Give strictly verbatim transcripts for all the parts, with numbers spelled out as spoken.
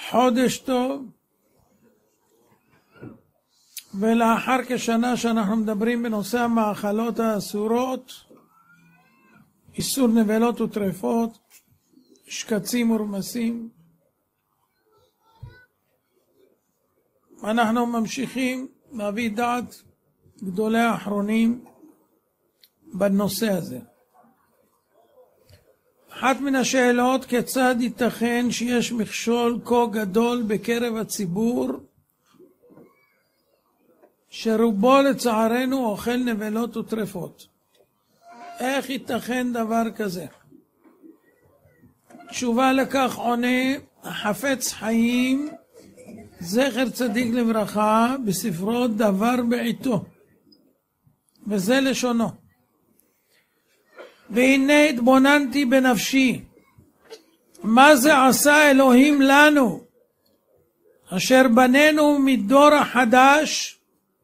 חודש טוב, ולאחר כשנה שאנחנו מדברים בנושא המאכלות האסורות, איסור נבלות וטרפות, שקצים ורמסים, אנחנו ממשיכים להביא דעת גדולי האחרונים בנושא הזה. אחת מן השאלות, כיצד ייתכן שיש מכשול כה גדול בקרב הציבור שרובו לצערנו אוכל נבלות וטרפות? איך ייתכן דבר כזה? תשובה לכך עונה החפץ חיים זכר צדיק לברכה בספרו דבר בעיתו, וזה לשונו: והנה התבוננתי בנפשי, מה זה עשה אלוהים לנו, אשר בנינו מדור החדש,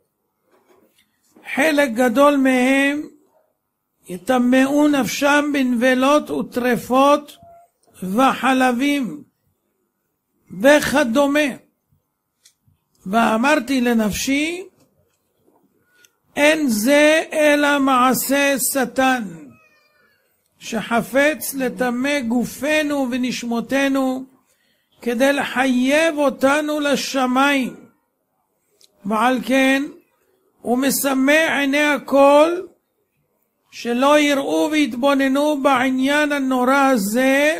חלק גדול מהם יטמאו נפשם בנבלות וטרפות וחלבים וכדומה. ואמרתי לנפשי, אין זה אלא מעשה שטן, שחפץ לטמא גופנו ונשמותינו כדי לחייב אותנו לשמיים, ועל כן הוא מסמא עיני הכל שלא יראו ויתבוננו בעניין הנורא הזה,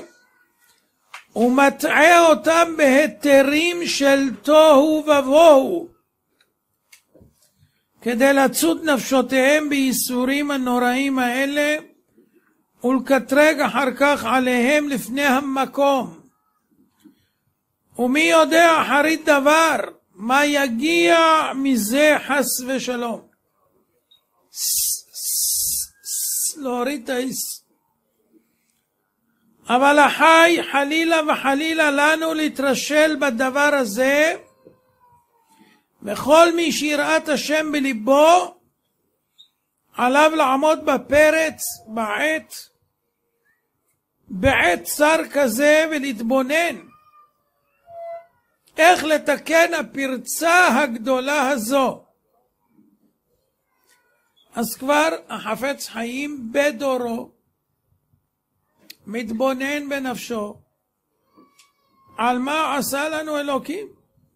ומטעה אותם בהתרים של תוהו ובוהו כדי לצוד נפשותיהם בייסורים הנוראים האלה ולקטרג אחר כך עליהם לפני המקום. ומי יודע אחרית דבר מה יגיע מזה חס ושלום. להוריד את האיס. אבל החי חלילה וחלילה לנו להתרשל בדבר הזה, וכל מי שיראת השם בליבו עליו לעמוד בפרץ בעת בעת צר כזה ולהתבונן איך לתקן הפרצה הגדולה הזו. אז כבר החפץ חיים בדורו מתבונן בנפשו על מה עשה לנו אלוקים,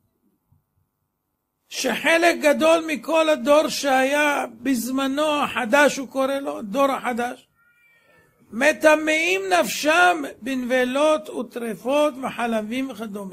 שחלק גדול מכל הדור שהיה בזמנו החדש, הוא קורא לו דור החדש, מטמאים נפשם בנבלות וטרפות וחלבים וכדומה.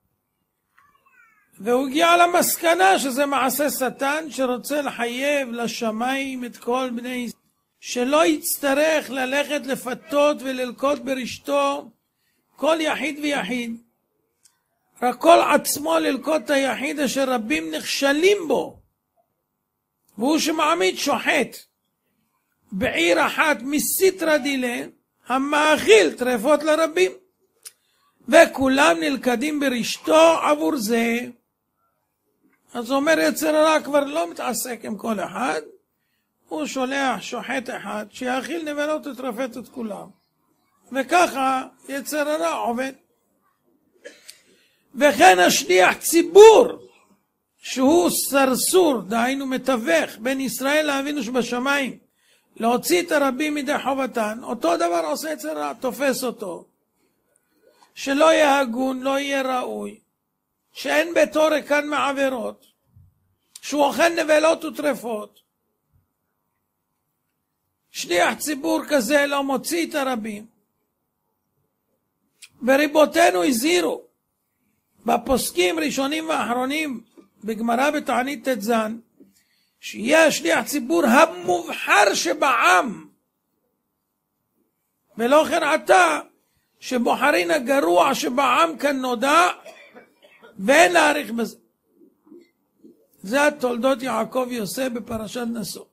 והוא הגיע למסקנה שזה מעשה שטן שרוצה לחייב לשמיים את כל בני ישראל, שלא יצטרך ללכת לפתות וללקוט ברשתו כל יחיד ויחיד, רק כל עצמו ללקוט היחיד אשר רבים נכשלים בו, והוא שמעמיד שוחט בעיר אחת מסיטרא דילה המאכיל טרפות לרבים, וכולם נלכדים ברשתו עבור זה. אז אומר יצר הרע כבר לא מתעסק עם כל אחד, הוא שולח שוחט אחד שיאכיל נבלות וטרפות את כולם, וככה יצר הרע עובד. וכן השליח ציבור שהוא סרסור, דהיינו מתווך בין ישראל לאבינו שבשמיים, להוציא את הרבים מידי חובתן, אותו דבר עושה יצר הרע, תופס אותו שלא יהיה הגון, לא יהיה ראוי, שאין ביתו ריקן מעבירות, שהוא אוכל נבלות וטרפות. שליח ציבור כזה לא מוציא את הרבים. וריבותינו הזהירו בפוסקים ראשונים ואחרונים בגמרא בתענית תזן, שיהיה השליח ציבור המובחר שבעם, ולא כן עתה שבוחרין הגרוע שבעם כאן נודע, ואין להאריך בזה. זה התולדות יעקב יוסף בפרשת נשוא.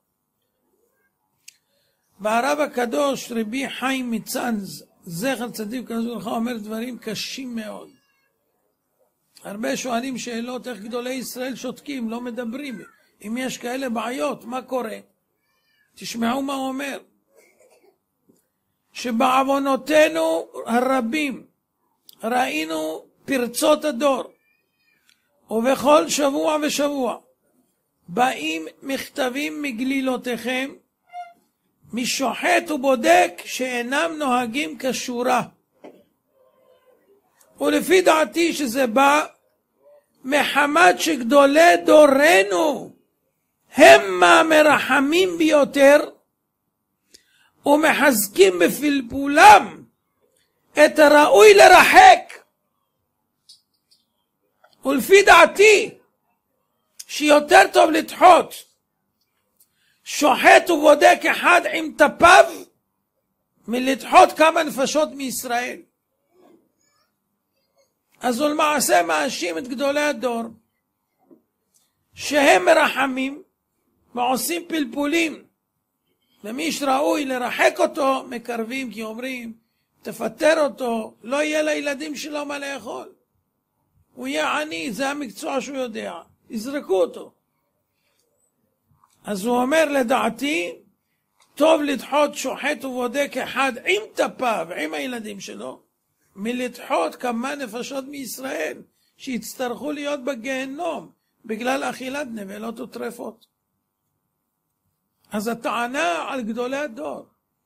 והרב הקדוש רבי חיים מצאנז זכר צדיק לברכה אומר דברים קשים מאוד. הרבה שואלים שאלות איך גדולי ישראל שותקים, לא מדברים. אם יש כאלה בעיות, מה קורה? תשמעו מה הוא אומר. שבעוונותינו הרבים ראינו פרצות הדור. ובכל שבוע ושבוע באים מכתבים מגלילותיכם, משוחט ובודק שאינם נוהגים כשורה. ולפי דעתי שזה בא מחמת שגדולי דורנו הם מהמרחמים ביותר, ומחזקים בפלפולם את הראוי לרחק. ולפי דעתי שיותר טוב לדחות שוחט ובודק אחד עם טפיו מלדחות כמה נפשות מישראל. אז הוא למעשה מאשים את גדולי הדור שהם מרחמים ועושים פלפולים, ומי שראוי לרחק אותו מקרבים, כי אומרים תפטר אותו, לא יהיה לילדים שלו מה לאכול, הוא יהיה עני, זה המקצוע שהוא יודע, יזרקו אותו. אז הוא אומר לדעתי טוב לדחות שוחט ובודק אחד עם טפיו, עם הילדים שלו, מלדחות כמה נפשות מישראל שיצטרכו להיות בגיהנום בגלל אכילת נבלות וטרפות. אז הטענה על גדולי הדור.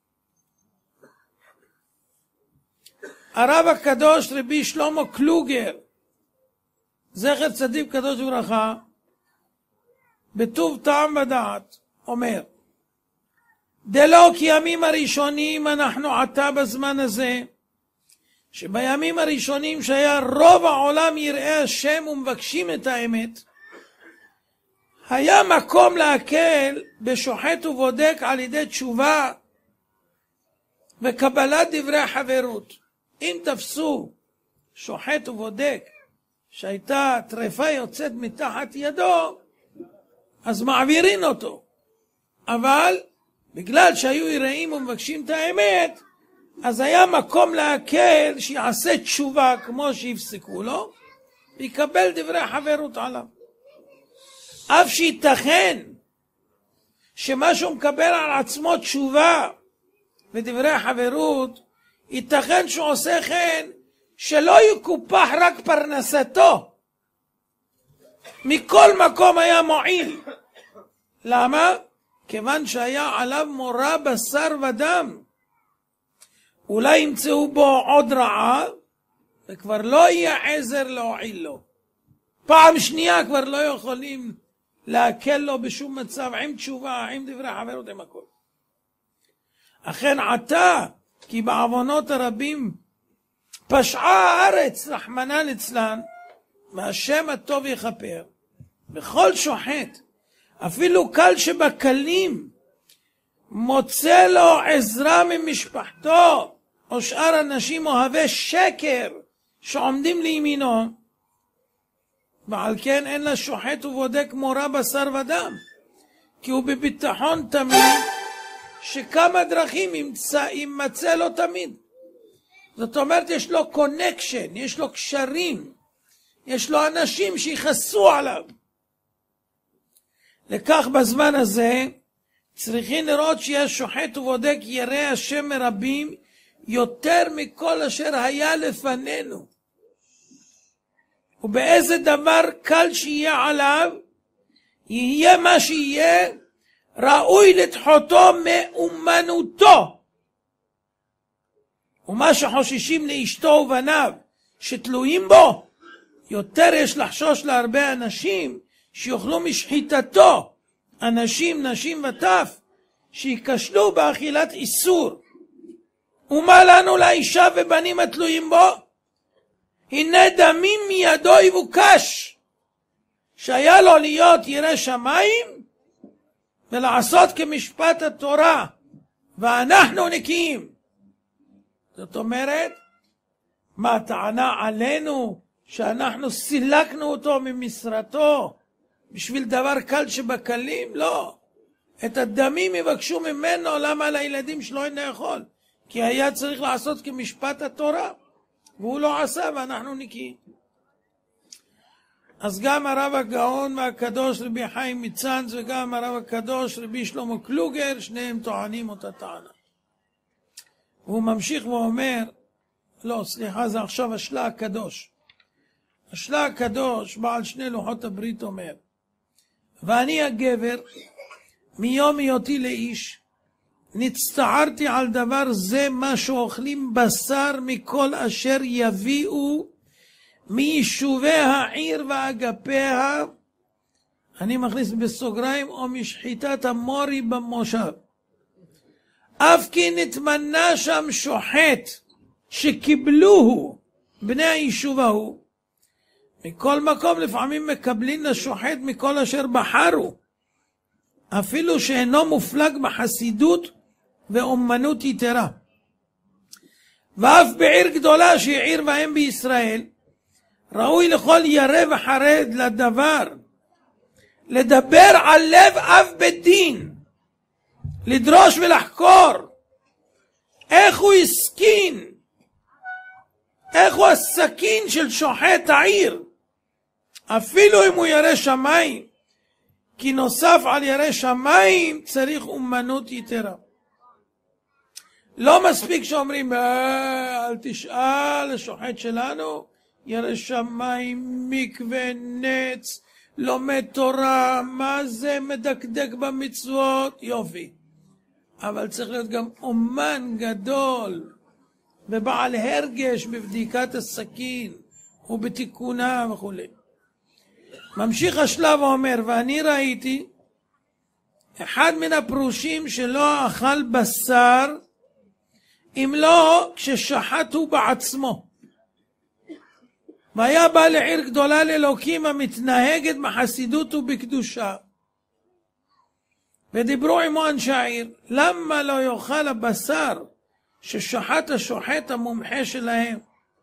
הרב הקדוש רבי שלמה קלוגר, זכר צדיק קדוש וברכה, בטוב טעם ודעת, אומר, דלא כי ימים הראשונים אנחנו עתה בזמן הזה, שבימים הראשונים שהיה רוב העולם יראה השם ומבקשים את האמת, היה מקום להקל בשוחט ובודק על ידי תשובה וקבלת דברי חברות. אם תפסו שוחט ובודק שהייתה טרפה יוצאת מתחת ידו, אז מעבירים אותו. אבל בגלל שהיו יראים ומבקשים את האמת, אז היה מקום להקל שיעשה תשובה כמו שיפסקו לו, ויקבל דברי חברות עליו. אף שייתכן שמה שהוא מקבל על עצמו תשובה ודברי חברות, ייתכן שהוא עושה כן שלא יקופח רק פרנסתו. מכל מקום היה מועיל. למה? כיוון שהיה עליו מורא בשר ודם. אולי ימצאו בו עוד רעה, וכבר לא יהיה עזר להועיל לו. פעם שנייה כבר לא יכולים להקל לו בשום מצב, עם תשובה, עם דברי חברות, עם הכל. אכן עתה, כי בעוונות הרבים פשעה הארץ, רחמנא ליצלן, והשם הטוב יכפר. בכל שוחט, אפילו קל שבקלים, מוצא לו עזרה ממשפחתו, או שאר אנשים אוהבי שקר שעומדים לימינו, ועל כן אין לה שוחט ובודק מורא בשר ודם, כי הוא בביטחון תמיד שכמה דרכים ימצא, ימצא לו תמיד. זאת אומרת יש לו קונקשן, יש לו קשרים, יש לו אנשים שיחסו עליו. לכך בזמן הזה צריכים לראות שיש שוחט ובודק ירא השם מרבים יותר מכל אשר היה לפנינו. ובאיזה דבר קל שיהיה עליו, יהיה מה שיהיה, ראוי לדחותו מאומנותו. ומה שחוששים לאשתו ובניו שתלויים בו, יותר יש לחשוש להרבה אנשים שיוכלו משחיתתו, אנשים, נשים וטף, שיקשלו באכילת איסור. ומה לנו לאישה ובנים התלויים בו? הנה דמים מידו יבוקש, שהיה לו להיות ירא שמיים ולעשות כמשפט התורה, ואנחנו נקיים. זאת אומרת, מה הטענה עלינו שאנחנו סילקנו אותו ממשרתו בשביל דבר קל שבקלים? לא. את הדמים יבקשו ממנו, למה לילדים שלו אין לאכול? כי היה צריך לעשות כמשפט התורה, והוא לא עשה ואנחנו נקיים. אז גם הרב הגאון והקדוש רבי חיים מצאנז וגם הרב הקדוש רבי שלמה קלוגר, שניהם טוענים אותה טענה. והוא ממשיך ואומר, לא, סליחה, זה עכשיו השלה הקדוש. השלה הקדוש, בעל שני לוחות הברית אומר, ואני הגבר, מיום היותי לאיש, נצטערתי על דבר זה מה שאוכלים בשר מכל אשר יביאו מיישובי העיר ואגפיה, אני מכניס בסוגריים, או משחיטת המורי במושב. אף כי נתמנה שם שוחט שקיבלוהו בני היישוב ההוא. מכל מקום לפעמים מקבלים לשוחט מכל אשר בחרו, אפילו שאינו מופלג בחסידות ואומנות יתרה. ואף בעיר גדולה שהיא עיר ואם בישראל, ראוי לכל ירא וחרד לדבר, לדבר על לב אב בדין, לדרוש ולחקור איך הוא הסכין, איך הוא הסכין של שוחט העיר, אפילו אם הוא ירא שמיים, כי נוסף על ירא שמיים צריך אומנות יתרה. לא מספיק שאומרים אל תשאל השוחט שלנו, ירא שמיים, מקווה, נץ, לומד תורה, מה זה מדקדק במצוות, יופי. אבל צריך להיות גם אומן גדול ובעל הרגש בבדיקת הסכין ובתיקונה וכו'. ממשיך השלב ואומר, ואני ראיתי אחד מן הפרושים שלא אכל בשר אם לא כששחטו בעצמו, והיה בא לעיר גדולה לאלוקים המתנהגת בחסידות ובקדושה, ודיברו עמו אנשי העיר, למה לא יאכל הבשר ששחט השוחט המומחה שלהם?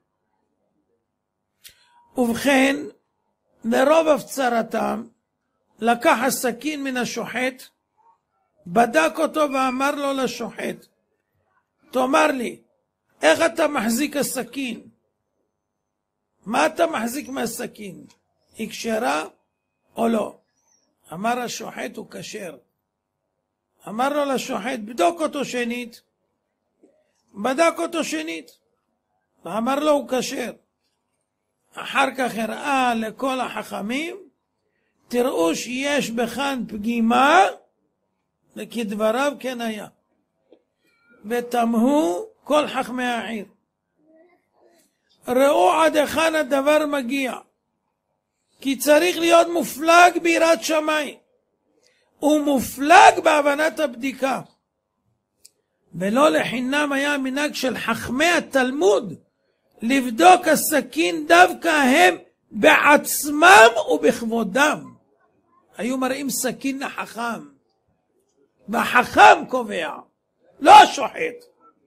ובכן, לרוב הפצרתם לקח הסכין מן השוחט, בדק אותו ואמר לו לשוחט, תאמר לי, איך אתה מחזיק הסכין? מה אתה מחזיק מהסכין? היא כשרה או לא? אמר השוחט, הוא כשר. אמר לו לשוחט, בדוק אותו שנית. בדק אותו שנית, ואמר לו, הוא כשר. אחר כך הראה לכל החכמים, תראו שיש בכאן פגימה, וכדבריו כן היה. ותמהו כל חכמי העיר. ראו עד היכן הדבר מגיע, כי צריך להיות מופלג ביראת שמיים, ומופלג בהבנת הבדיקה. ולא לחינם היה מנהג של חכמי התלמוד, לבדוק הסכין דווקא הם בעצמם ובכבודם. היו מראים סכין לחכם, והחכם קובע, לא השוחט.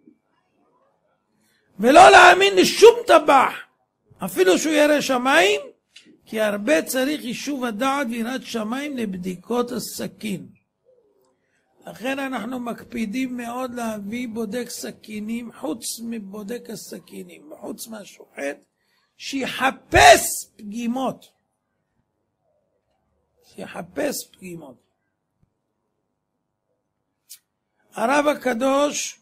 ולא להאמין לשום טבח, אפילו שהוא ירא שמיים, כי הרבה צריך יישוב הדעת ויראת שמיים לבדיקות הסכין. לכן אנחנו מקפידים מאוד להביא בודק סכינים, חוץ מבודק הסכינים, חוץ מהשוחט, שיחפש פגימות. שיחפש פגימות. הרב הקדוש,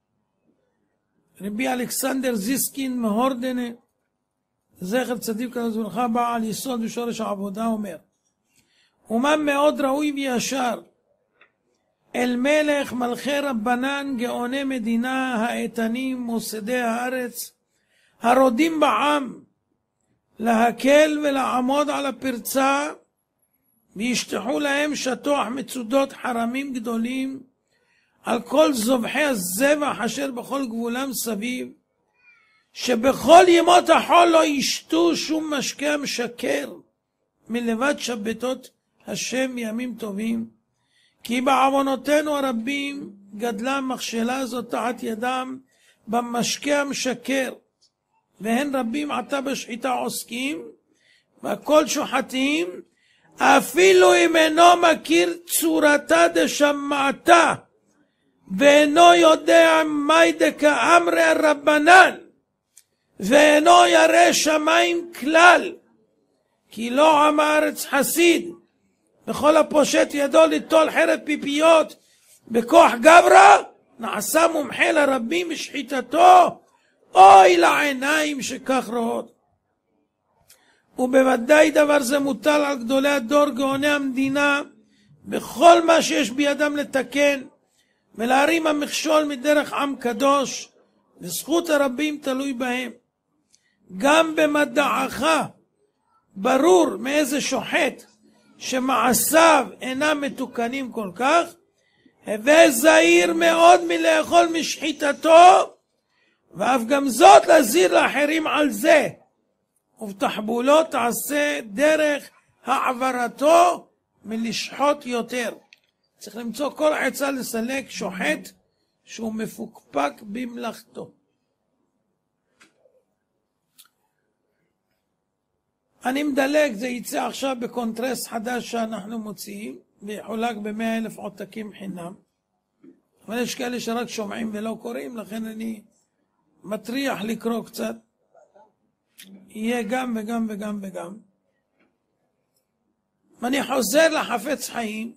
רבי אלכסנדר זיסקין מהורדנה, זכר צדיק קדוש לברכה, בעל יסוד ושורש העבודה, אומר, אומה מאוד ראוי וישר, אל מלך מלכי רבנן גאוני מדינה, האיתנים מוסדי הארץ, הרודים בעם, להקל ולעמוד על הפרצה, וישטחו להם שטוח מצודות חרמים גדולים, על כל זובחי הזבח אשר בכל גבולם סביב, שבכל ימות החול לא ישתו שום משקה משכר, מלבד שבתות השם ימים טובים, כי בעוונותינו הרבים גדלה מכשלה זאת תחת ידם במשקה המשכר, והן רבים עתה בשחיטה עוסקים, והכל שוחטים, אפילו אם אינו מכיר צורתה דשמעתה, ואינו יודע מי דקאמרי רבנן, ואינו ירא שמיים כלל, כי לא עם הארץ חסיד, וכל הפושט ידו ליטול חרב פיפיות בכוח גברא, נעשה מומחה לרבים בשחיטתו, אוי לעיניים שכך רואות. ובוודאי דבר זה מוטל על גדולי הדור גאוני המדינה, בכל מה שיש בידם לתקן, ולהרים המכשול מדרך עם קדוש, וזכות הרבים תלוי בהם. גם במדעך ברור מאיזה שוחט שמעשיו אינם מתוקנים כל כך, הווה זהיר מאוד מלאכול משחיתתו, ואף גם זאת להזהיר לאחרים על זה, ובתחבולו תעשה דרך העברתו מלשחוט יותר. צריך למצוא כל עצה לסלק שוחט שהוא מפוקפק במלאכתו. אני מדלג, זה יצא עכשיו בקונטרס חדש שאנחנו מוציאים, ויחולק ב-מאה אלף עותקים חינם. אבל יש כאלה שרק שומעים ולא קוראים, לכן אני מטריח לקרוא קצת. יהיה גם וגם וגם וגם. ואני חוזר לחפץ חיים,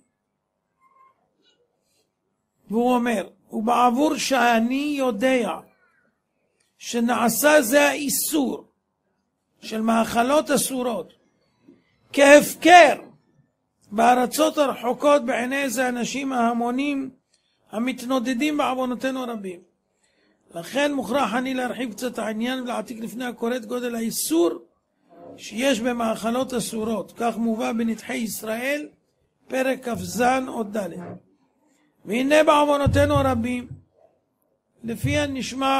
והוא אומר, ובעבור שאני יודע שנעשה זה האיסור של מאכלות אסורות כהפקר בארצות הרחוקות בעיני איזה אנשים ההמונים המתנודדים בעוונותינו רבים. לכן מוכרח אני להרחיב קצת העניין ולהעתיק לפני הקורא את גודל האיסור שיש במאכלות אסורות. כך מובא בנדחי ישראל פרק כ"ז עוד ד'. והנה בעוונותינו הרבים לפי הנשמע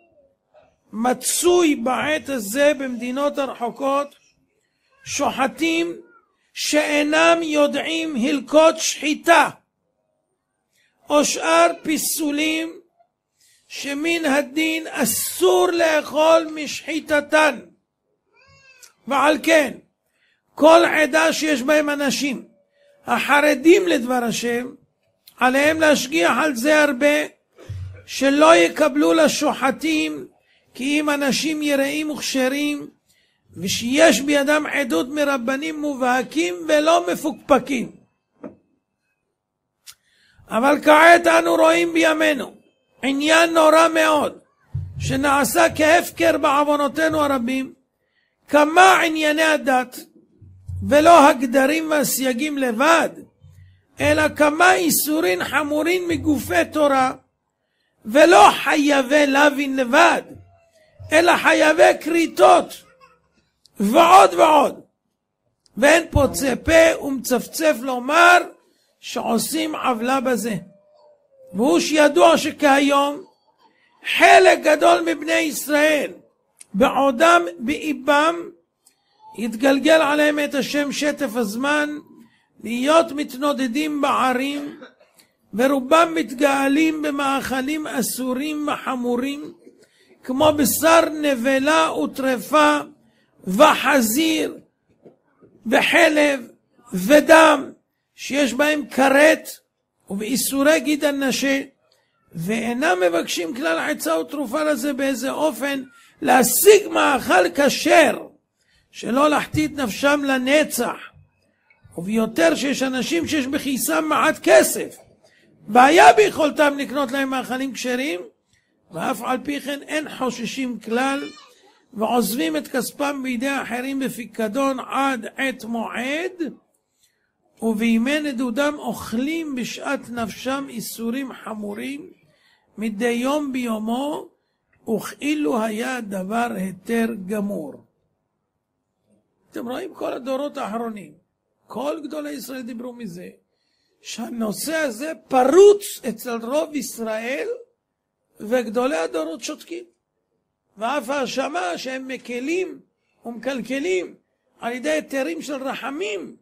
מצוי בעת הזה במדינות הרחוקות שוחטים שאינם יודעים הלכות שחיטה או שאר פיסולים שמן הדין אסור לאכול משחיטתן. ועל כן כל עדה שיש בהם אנשים החרדים לדבר השם, עליהם להשגיח על זה הרבה, שלא יקבלו לשוחטים כי אם אנשים יראים וכשרים, ושיש בידם עדות מרבנים מובהקים ולא מפוקפקים. אבל כעת אנו רואים בימינו עניין נורא מאוד שנעשה כהפקר בעוונותינו הרבים, כמה ענייני הדת ולא הגדרים והסייגים לבד, אלא כמה איסורים חמורים מגופי תורה, ולא חייבי לוין לבד, אלא חייבי כריתות ועוד ועוד. ואין פוצה פה ומצפצף לומר שעושים עוולה בזה. והוא שידוע שכהיום חלק גדול מבני ישראל בעודם באיבם יתגלגל עליהם את השם שטף הזמן להיות מתנודדים בערים, ורובם מתגאלים במאכלים אסורים וחמורים כמו בשר נבלה וטרפה וחזיר וחלב ודם שיש בהם כרת ובאיסורי גיד הנשה, ואינם מבקשים כלל עצה ותרופה לזה באיזה אופן להשיג מאכל כשר שלא להחטיא את נפשם לנצח. וביותר שיש אנשים שיש בכיסם מעט כסף והיה ביכולתם לקנות להם מאכלים כשרים, ואף על פי כן אין חוששים כלל ועוזבים את כספם בידי אחרים בפיקדון עד עת מועד, ובימי נדודם אוכלים בשעת נפשם איסורים חמורים מדי יום ביומו, וכאילו היה דבר היתר גמור. אתם רואים כל הדורות האחרונים, כל גדולי ישראל דיברו מזה, שהנושא הזה פרוץ אצל רוב ישראל, וגדולי הדורות שותקים. ואף האשמה שהם מקלים ומקלקלים על ידי היתרים של רחמים.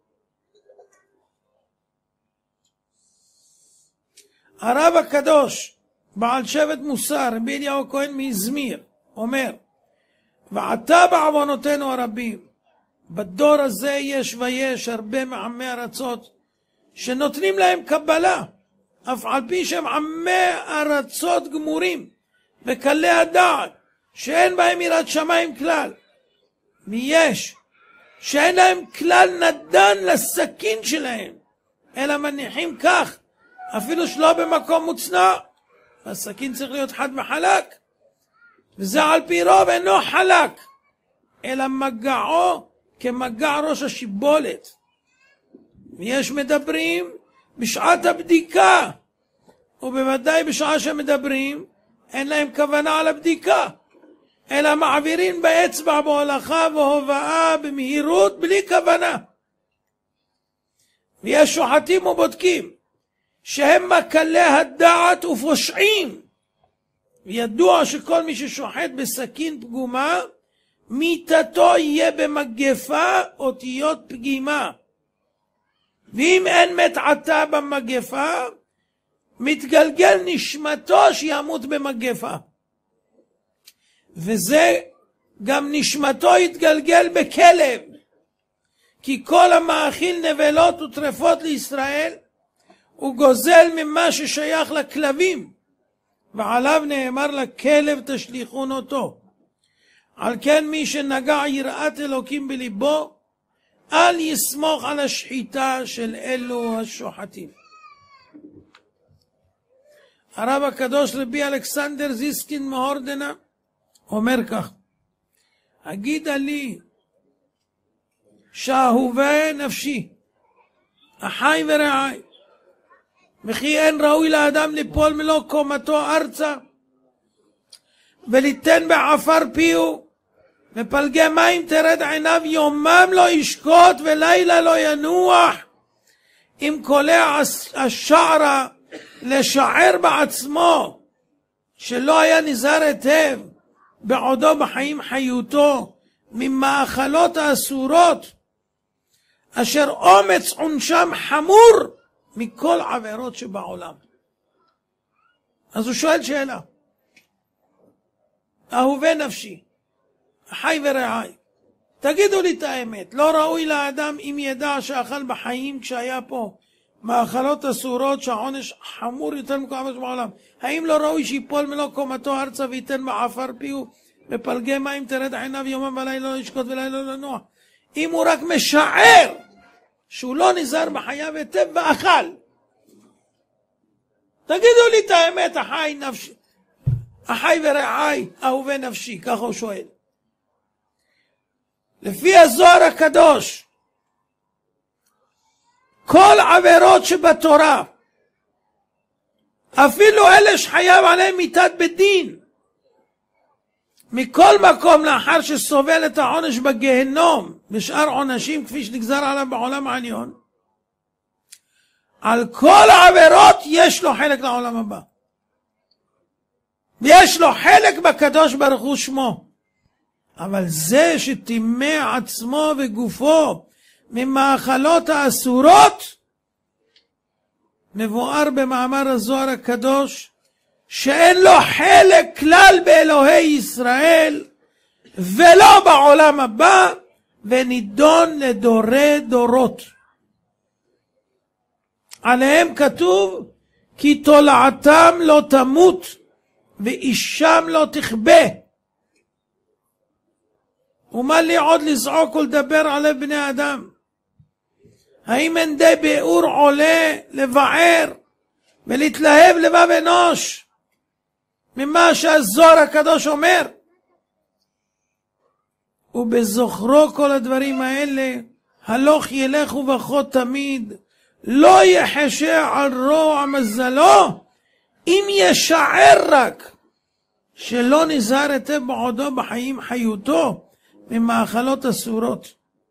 הרב הקדוש, בעל שבט מוסר, רבי אליהו הכהן מאזמיר, אומר, ועתה בעוונותינו הרבים, בדור הזה יש ויש הרבה מעמי ארצות שנותנים להם קבלה, אף על פי שהם עמי ארצות גמורים וקלי הדעת, שאין בהם יראת שמיים כלל. ויש שאין להם כלל נדן לסכין שלהם, אלא מניחים כך, אפילו שלא במקום מוצנע, הסכין צריך להיות חד וחלק, וזה על פי רוב אינו חלק, אלא מגעו כמגע ראש השיבולת. ויש מדברים בשעת הבדיקה, ובוודאי בשעה שמדברים אין להם כוונה על הבדיקה, אלא מעבירים באצבע בהולכה והובאה במהירות בלי כוונה. ויש שוחטים ובודקים שהם מקלי הדעת ופושעים, וידוע שכל מי ששוחט בסכין פגומה מיתתו יהיה במגפה אותיות פגימה, ואם אין מת עתה במגפה מתגלגל נשמתו שימות במגפה, וזה גם נשמתו יתגלגל בכלב, כי כל המאכיל נבלות וטרפות לישראל הוא גוזל ממה ששייך לכלבים, ועליו נאמר לכלב תשליכון אותו. על כן מי שנגע יראת אלוקים בליבו אל יסמוך על השחיטה של אלו השוחטים. הרב הקדוש רבי אלכסנדר זיסקין מהורדנה אומר כך: הגידה לי שאהובי נפשי אחי ורעי, וכי אין ראוי לאדם ליפול מלוא קומתו ארצה וליתן בעפר פיהו, ופלגי מים תרד עיניו, יומם לא ישקוט ולילה לא ינוח, אם קולע השערה לשער בעצמו, שלא היה נזהר היטב בעודו בחיים חיותו ממאכלות האסורות, אשר אומץ עונשם חמור מכל עבירות שבעולם. אז הוא שואל שאלה: אהובי נפשי, אחי ורעי, תגידו לי את האמת, לא ראוי לאדם אם ידע שאכל בחיים כשהיה פה מאכלות אסורות שהעונש חמור יותר מכל עבירות שבעולם, האם לא ראוי שיפול מלוא קומתו ארצה וייתן בעפר פיהו, בפלגי מים תרד עיניו, יומם ולילה לא ישקוט ולילה לא ינוח? אם הוא רק משער שהוא לא נזהר בחייו היטב ואכל, תגידו לי את האמת, אחי נפשי, אחי ורעי, אהובי נפשי, ככה הוא שואל. לפי הזוהר הקדוש, כל עבירות שבתורה, אפילו אלה שחייב עליהם מיתת בדין, מכל מקום לאחר שסובל את העונש בגהנום בשאר עונשים כפי שנגזר עליו בעולם העליון, על כל העבירות יש לו חלק לעולם הבא, ויש לו חלק בקדוש ברוך הוא שמו. אבל זה שטימא עצמו וגופו ממאכלות האסורות, מבואר במאמר הזוהר הקדוש שאין לו חלק כלל באלוהי ישראל ולא בעולם הבא, ונידון לדורי דורות. עליהם כתוב כי תולעתם לא תמות ואישם לא תכבה. ומה לי עוד לזעוק ולדבר עליו בני אדם? האם אין די ביאור עולה לבער ולהתלהב לבב אנוש ממה שהזוהר הקדוש אומר? ובזוכרו כל הדברים האלה הלוך ילך ובכו תמיד, לא יחשה על רוע מזלו אם ישער רק שלא נזהר היטב בעודו בחיים חיותו ממאכלות אסורות.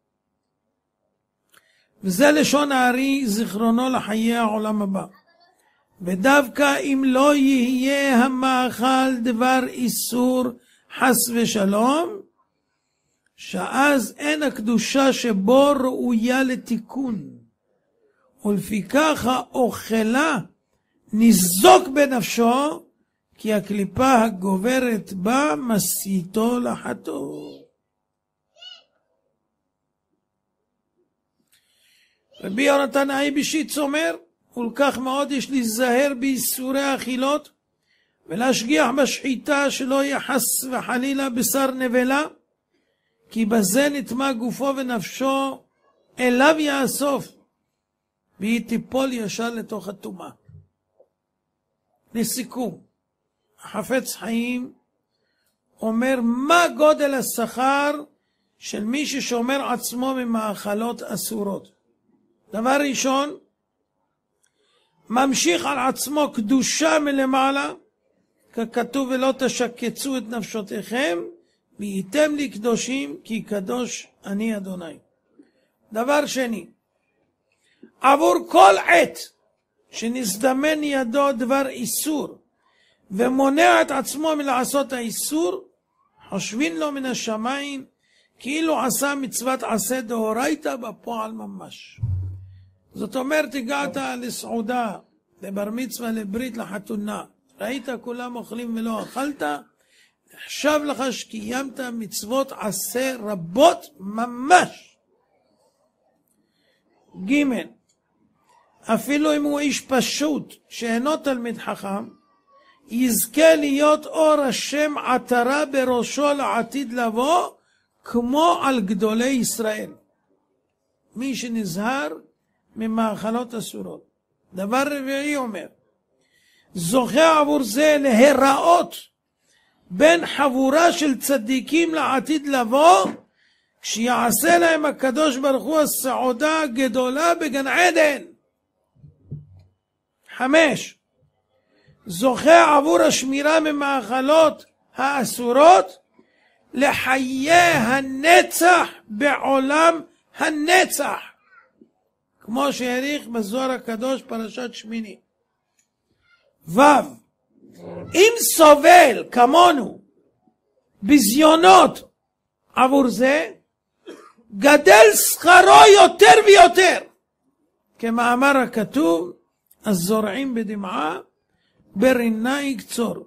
וזה לשון הארי זיכרונו לחיי העולם הבא. ודווקא אם לא יהיה המאכל דבר איסור חס ושלום, שאז אין הקדושה שבו ראויה לתיקון, ולפיכך האוכלה ניזוק בנפשו, כי הקליפה הגוברת בה מסיתו לחטוא. רבי יונתן אייבשיץ אומר, ולכך מאוד יש להיזהר באיסורי האכילות, ולהשגיח בשחיטה שלא יהיה חס וחלילה בשר נבלה, כי בזה נטמא גופו ונפשו, אליו יאסוף, והיא תיפול ישר לתוך הטומאה. לסיכום, החפץ חיים אומר מה גודל השכר של מי ששומר עצמו ממאכלות אסורות. דבר ראשון, ממשיך על עצמו קדושה מלמעלה, ככתוב ולא תשקצו את נפשותיכם, והייתם לי קדושים, כי קדוש אני אדוני. דבר שני, עבור כל עת שנזדמן ידו דבר איסור, ומונע את עצמו מלעשות האיסור, חושבין לו מן השמיים, כאילו עשה מצוות עשה דאורייתא בפועל ממש. זאת אומרת, הגעת לסעודה, לבר מצווה, לברית, לחתונה, ראית כולם אוכלים ולא אכלת, נחשב לך שקיימת מצוות עשה רבות ממש. ג' אפילו אם הוא איש פשוט שאינו תלמיד חכם, יזכה להיות אור השם עטרה בראשו לעתיד לבוא, כמו על גדולי ישראל. מי שנזהר ממאכלות אסורות. דבר רביעי אומר, זוכה עבור זה להיראות בין חבורה של צדיקים לעתיד לבוא, כשיעשה להם הקדוש ברוך הוא הסעודה הגדולה בגן עדן. חמש, זוכה עבור השמירה ממאכלות האסורות לחיי הנצח בעולם הנצח, כמו שהעריך בזוהר הקדוש פרשת שמיני. ו. אם סובל כמונו בזיונות עבור זה, גדל שכרו יותר ויותר, כמאמר הכתוב, הזורעים בדמעה ברינה יקצור.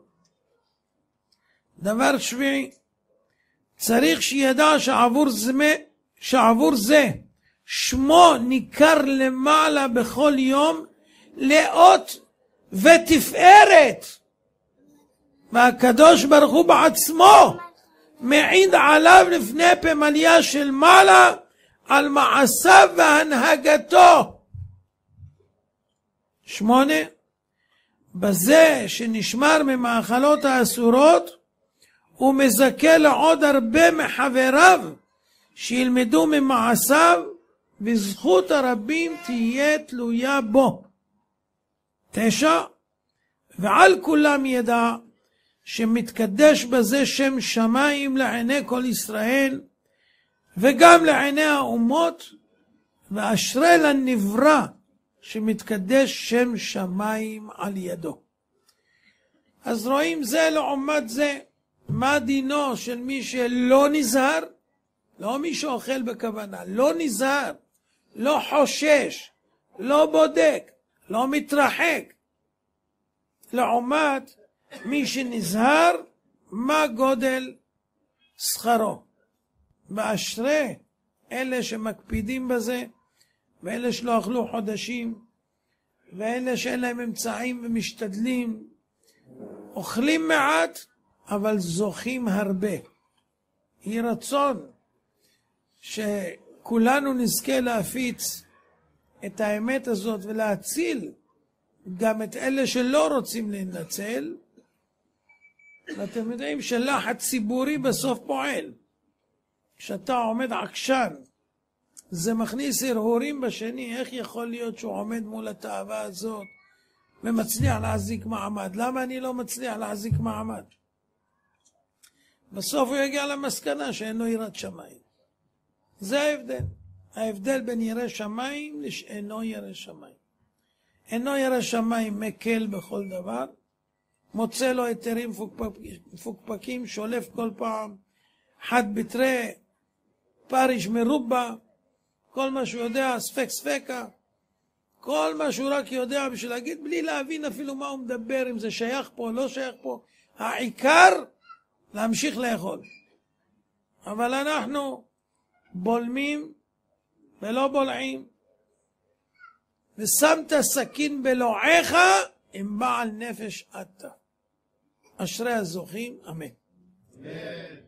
דבר שביעי, צריך שידע שעבור זה, שעבור זה שמו ניכר למעלה בכל יום לאות ותפארת, והקדוש ברוך הוא בעצמו מעיד עליו לפני פמליה של מעלה על מעשיו והנהגתו. שמונה, בזה שנשמר ממאכלות האסורות הוא מזכה לעוד הרבה מחבריו שילמדו ממעשיו, וזכות הרבים תהיה תלויה בו. תשע, ועל כולם ידע שמתקדש בזה שם שמיים לעיני כל ישראל וגם לעיני האומות, ואשרי לנברא שמתקדש שם שמיים על ידו. אז רואים זה לעומת זה, מה דינו של מי שלא נזהר? לא מי שאוכל בכוונה, לא נזהר, לא חושש, לא בודק, לא מתרחק. לעומת מי שנזהר, מה גודל שכרו. ואשרי אלה שמקפידים בזה, ואלה שלא אכלו חודשים, ואלה שאין להם אמצעים ומשתדלים, אוכלים מעט, אבל זוכים הרבה. יהי רצון שכולנו נזכה להפיץ את האמת הזאת ולהציל גם את אלה שלא רוצים להינצל. ואתם יודעים שלחץ ציבורי בסוף פועל. כשאתה עומד עקשן, זה מכניס הרהורים בשני, איך יכול להיות שהוא עומד מול התאווה הזאת ומצליח להחזיק מעמד? למה אני לא מצליח להחזיק מעמד? בסוף הוא יגיע למסקנה שאינו יראת שמיים. זה ההבדל. ההבדל בין ירא שמיים לשאינו ירא שמיים. אינו ירא שמיים מקל בכל דבר, מוצא לו היתרים מפוקפקים, שולף כל פעם, חד בתרי, פריש מרובה, כל מה שהוא יודע, ספק ספקה, כל מה שהוא רק יודע בשביל להגיד, בלי להבין אפילו מה הוא מדבר, אם זה שייך פה או לא שייך פה. העיקר להמשיך לאכול. אבל אנחנו בולמים ולא בולעים. ושמת סכין בלועך עם בעל נפש אתה. אשרי הזוכים, אמן.